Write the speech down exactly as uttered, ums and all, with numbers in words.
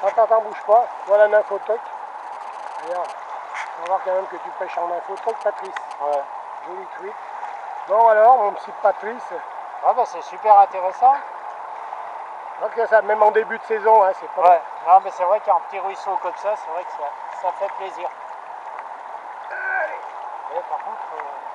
Attends, attends, bouge pas. Voilà l'infotoc. Regarde. On va voir quand même que tu pêches en infotoc, Patrice. Ouais. Joli truite. Bon alors, mon petit Patrice. Ouais, bah, c'est super intéressant. Donc ça, même en début de saison, hein, c'est pas. Ouais. Non, mais c'est vrai qu'un petit ruisseau comme ça, c'est vrai que ça, ça fait plaisir. Allez. Et par contre, euh...